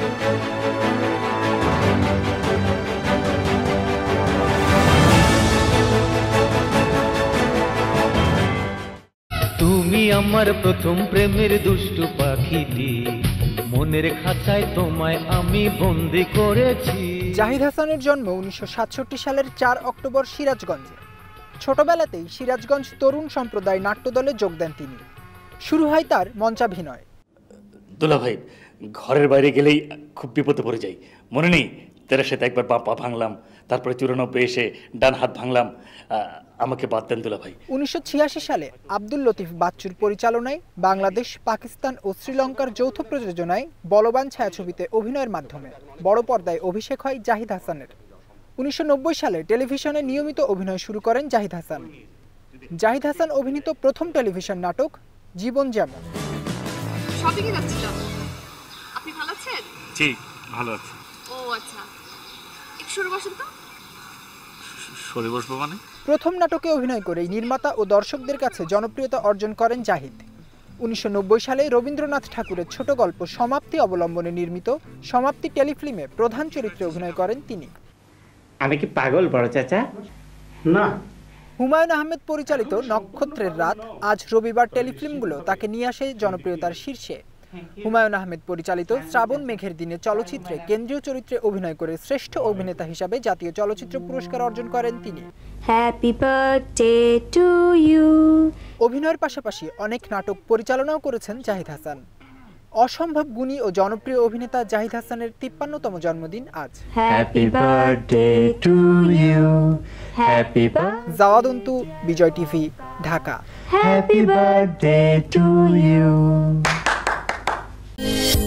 তুমি আমার প্রথম প্রেমের দুষ্টু পাখিটি, মনের খাঁচায় তোমায় আমি বন্দি করেছি। জাহিদ হাসানের জন্ম 1967 সালের 4 অক্টোবর সিরাজগঞ্জে। ছোটবেলাতেই সিরাজগঞ্জ তরুণ সম্প্রদায় নাট্যদলে যোগ দেন তিনি। শুরু হয় তার মঞ্চাভিনয়। দুলা ভাই, ঘরের বাইরে গেলেই খুব বিপদে পড়ে যাই। মনে নেই 83 একবার পা ভাঙলাম, তারপরে 94 এসে ডান হাত ভাঙলাম। আমাকে বাদ দেন দুলা ভাই। 1986 সালে আব্দুল লতিফ বাচ্চুর পরিচালনায় বাংলাদেশ, পাকিস্তান ও শ্রীলঙ্কার যৌথ প্রযোজনায় বলবান ছায়াছবিতে অভিনয়ের মাধ্যমে বড় পর্দায় অভিষেক হয় জাহিদ হাসানের। 1990 সালে টেলিভিশনে নিয়মিত অভিনয় শুরু করেন জাহিদ হাসান। জাহিদ হাসান অভিনীত প্রথম টেলিভিশন নাটক জীবন যেমন। শপিং এ যাচ্ছিলাম। আপনি ভালো আছেন? জি, ভালো আছি। ও আচ্ছা, একটু সরে বসেন তো। সরে বসবো মানে? প্রথম নাটকে অভিনয় করেই নির্মাতা ও দর্শকদের কাছে জনপ্রিয়তা অর্জন করেন জাহিদ। 1990 সালে রবীন্দ্রনাথ ঠাকুরের ছোট গল্প সমাপ্তি অবলম্বনে নির্মিত সমাপ্তি টেলিফিল্মে প্রধান চরিত্রে অভিনয় করেন তিনি। আমি কি পাগল বড় চাচা? না। হুমায়ুন আহমেদ পরিচালিত নক্ষত্রের রাত, আজ রবিবার টেলিফিল্মগুলো তাকে নিয়ে আসে জনপ্রিয়তার শীর্ষে। হুমায়ুন আহমেদ পরিচালিত শ্রাবণ মেঘের দিনে চলচ্চিত্রে কেন্দ্রীয় চরিত্রে অভিনয় করে শ্রেষ্ঠ অভিনেতা হিসাবে জাতীয় চলচ্চিত্র পুরস্কার অর্জন করেন তিনি। Happy birthday to you. অভিনয়ের পাশাপাশি অনেক নাটক পরিচালনাও করেছেন জাহিদ হাসান। অসম্ভব গুণী ও জনপ্রিয় অভিনেতা জাহিদ হাসানের 53তম জন্মদিন আজ। Happy birthday to you. Happy birthday. Jawad Antu, Bijoy TV, Dhaka. Happy birthday to you.